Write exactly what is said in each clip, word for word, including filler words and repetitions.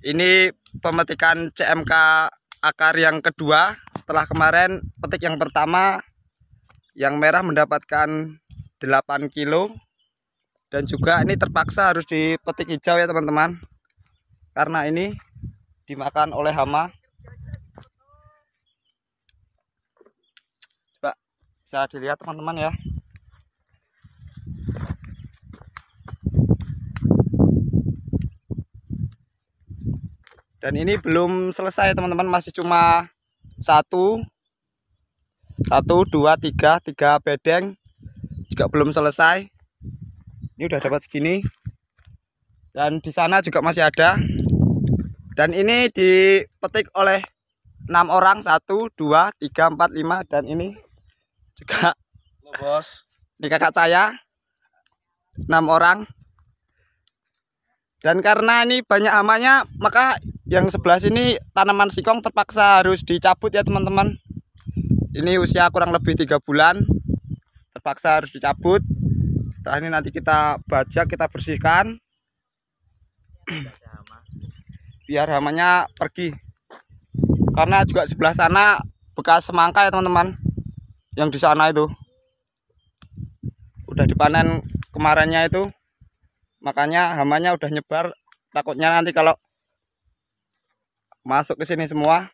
Ini pemetikan C M K akar yang kedua. Setelah kemarin petik yang pertama, yang merah mendapatkan delapan kilo. Dan juga ini terpaksa harus dipetik hijau ya teman-teman, karena ini dimakan oleh hama. Coba bisa dilihat teman-teman ya. Dan ini belum selesai teman-teman, masih cuma satu, satu, dua, tiga, tiga bedeng juga belum selesai. Ini udah dapat segini. Dan di sana juga masih ada. Dan ini dipetik oleh enam orang, satu, dua, tiga, empat, lima, dan ini juga Halo, bos. Ini kakak saya, enam orang. Dan karena ini banyak hamanya, maka yang sebelah sini tanaman singkong terpaksa harus dicabut ya teman-teman. Ini usia kurang lebih tiga bulan, terpaksa harus dicabut. Setelah ini nanti kita bajak, kita bersihkan biar hamanya pergi. Karena juga sebelah sana bekas semangka ya teman-teman, yang di sana itu udah dipanen kemarinnya itu, makanya hamanya udah nyebar. Takutnya nanti kalau masuk ke sini semua.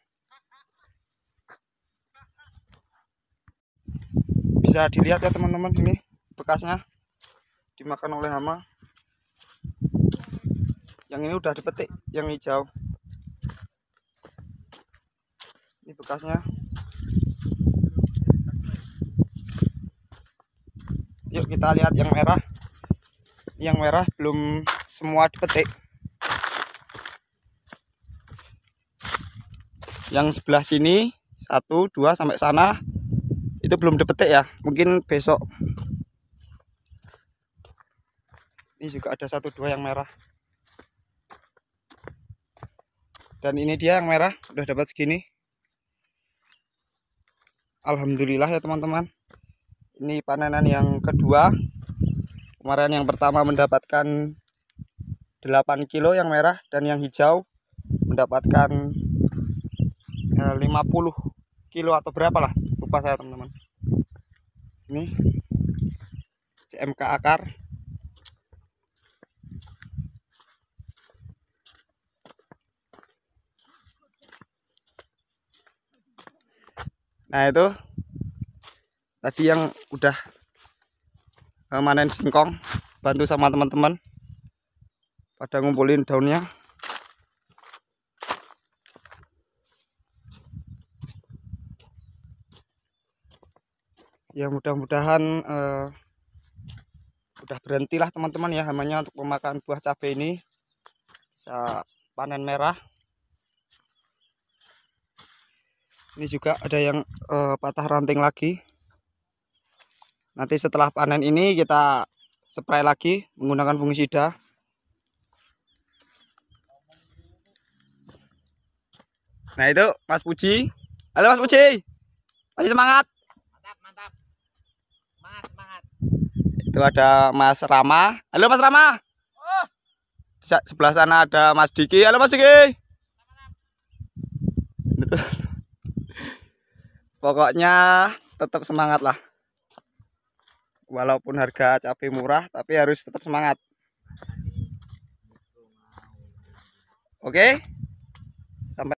Bisa dilihat ya teman-teman, ini bekasnya dimakan oleh hama. Yang ini udah dipetik, yang hijau. Ini bekasnya. Yuk kita lihat yang merah. Yang merah belum semua dipetik. Yang sebelah sini satu, dua sampai sana itu belum dipetik ya, mungkin besok. Ini juga ada satu dua yang merah. Dan ini dia yang merah, udah dapat segini. Alhamdulillah ya teman-teman. Ini panenan yang kedua. Kemarin yang pertama mendapatkan delapan kilo yang merah, dan yang hijau mendapatkan eh, lima puluh kilo atau berapa lah, lupa saya teman-teman. Ini C M K akar. Nah itu tadi yang udah manen singkong, bantu sama teman-teman pada ngumpulin daunnya. Ya mudah-mudahan eh, udah berhentilah teman-teman ya hamanya untuk memakan buah cabai ini. Bisa panen merah. Ini juga ada yang eh, patah ranting lagi. Nanti setelah panen ini kita spray lagi menggunakan fungisida. Nah itu Mas Puji. Halo Mas Puji, masih semangat? Mantap, mantap. Semangat, semangat. Itu ada Mas Rama. Halo Mas Rama. Oh. Sebelah sana ada Mas Diki. Halo Mas Diki. Pokoknya tetap semangat lah. Walaupun harga cabai murah, tapi harus tetap semangat. Oke?